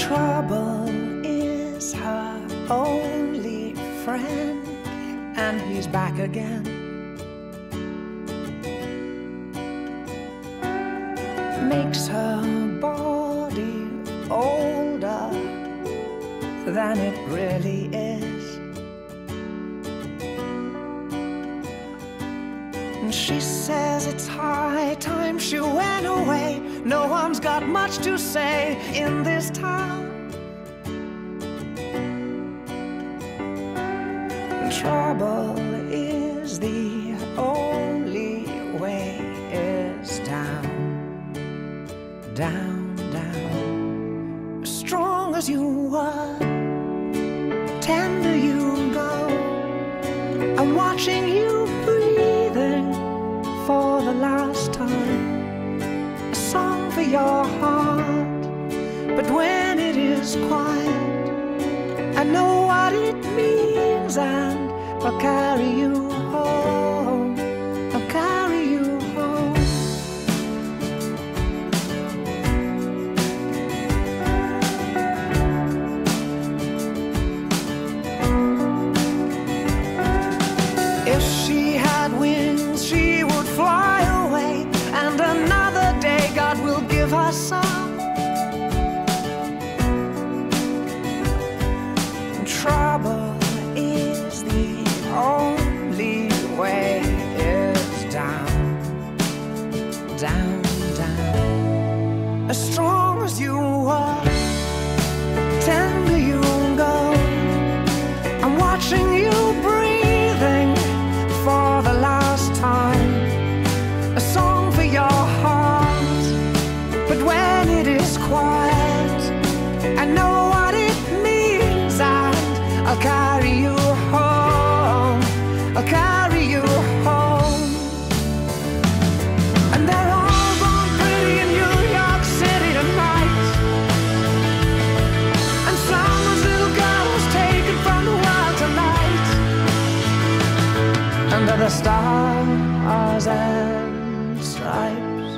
Trouble is her only friend, and he's back again. Makes her body older than it really is. And she says it's high time she went away. No one's got much to say in this town. Trouble is the only way is down, down, down. As strong as you were, tender you go. I'm watching you breathing for the last time. A song for your heart, but when it is quiet, I know what it means, and I'll carry you home. I'll carry you home. If she had wings, she would fly away, and another day God will give her some. Trouble is the only way is down, down, down. As strong as you were, tender you go. I'm watching you breathing for the last time. A song for your heart, but when it is quiet, I know what it means, and I'll carry you home. I'll carry you home. And they're all born pretty in New York City tonight. And someone's little girl was taken from the world tonight. Under the stars and stripes.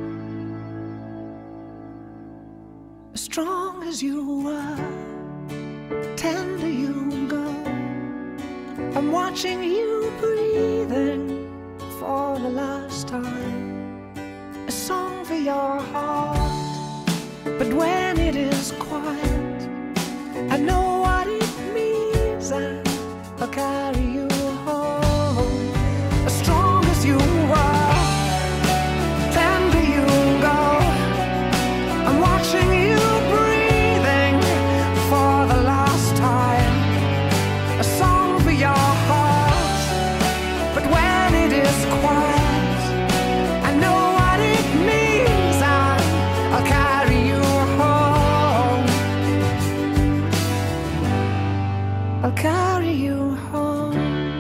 As strong as you were, tender you go. I'm watching you breathing for the last time. A song for your heart, but when it is quiet, I know what it means, and I'll carry you home. As strong as you were, tender you go. I'm watching you breathing for the last time. A song for your heart, but when it is quiet, I know what it means, and I'll carry you home. I'll carry you home.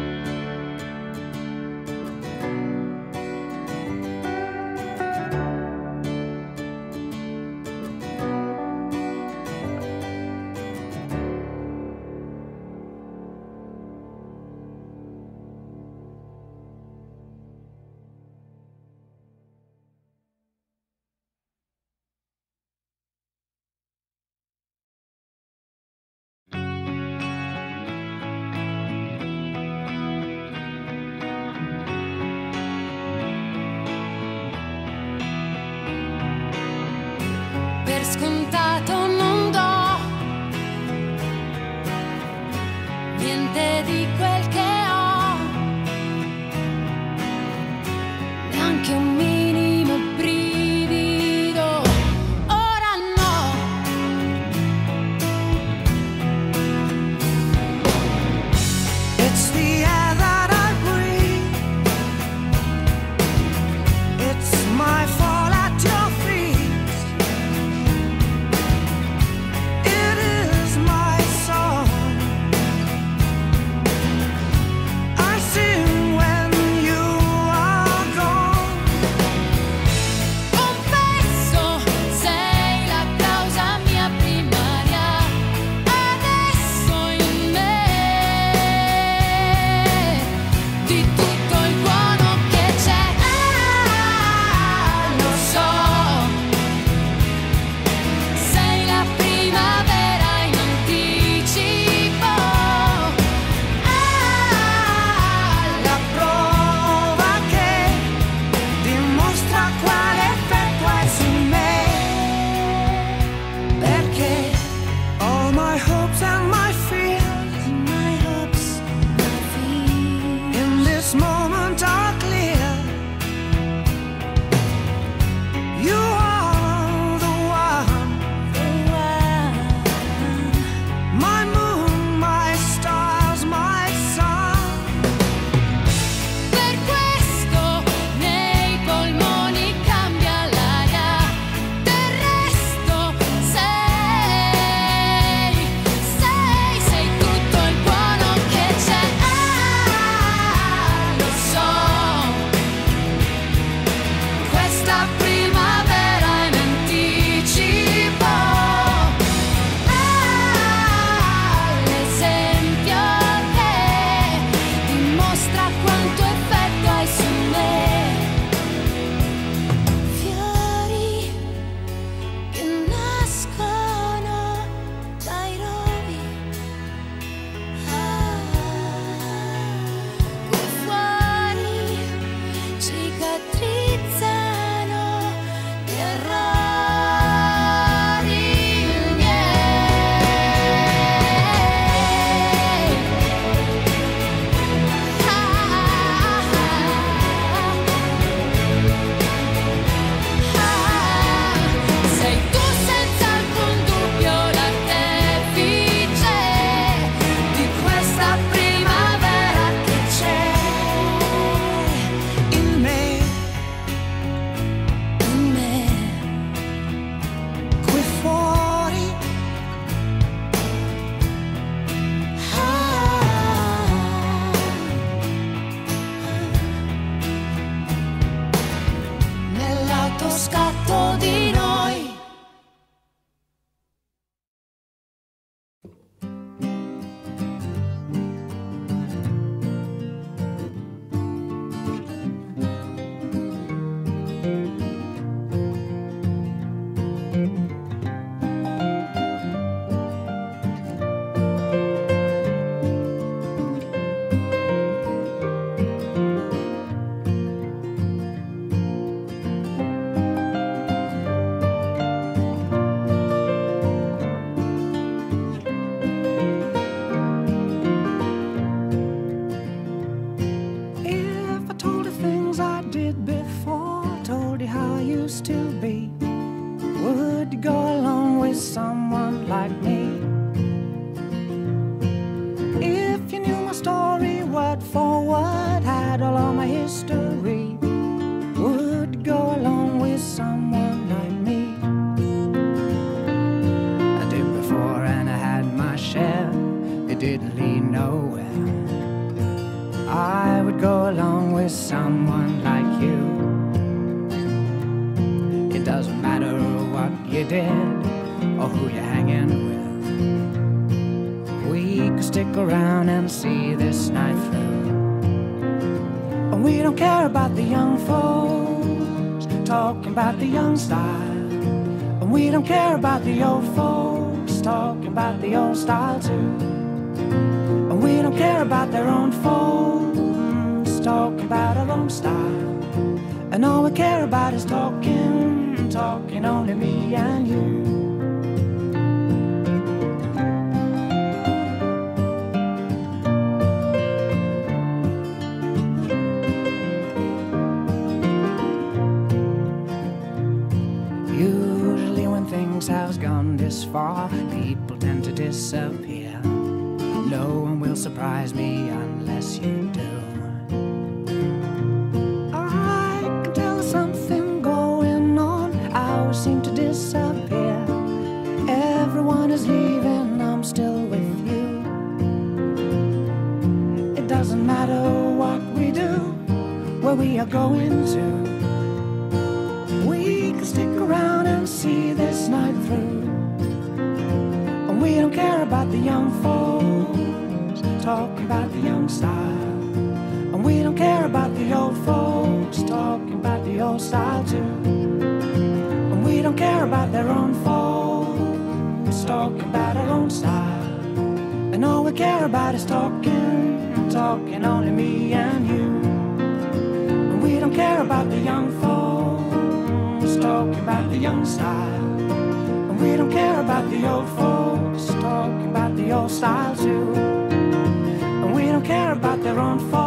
Per scontato non do niente di quel che ho, neanche un minimo brivido. Ora no. It's the air that I breathe. It's my fall at your feet. It is my song. I sing when you are gone. Confesso, sei la causa mia primaria, adesso in me. lead nowhere. I would go along with someone like you. It doesn't matter what you did or who you're hanging with. We could stick around and see this night through. And we don't care about the young folks talking about the young style. And we don't care about the old folks talking about the old style too. And we don't care about their own folks talking about our own style. And all we care about is talking, talking, only me and you. Usually when things have gone this far, people tend to disappear. No one will surprise me unless you do. I can tell there's something going on. Hours seem to disappear. Everyone is leaving, I'm still with you. It doesn't matter what we do, where we are going to. We can stick around and see this night through. And we don't care about the young folks talking about the young style. And we don't care about the old folks talking about the old style too. And we don't care about their own folks talking about our own style. And all we care about is talking, talking, only me and you. And we don't care about the young folks talking about the young style. And we don't care about the old folks talking about the old style too. And we don't care about their own folks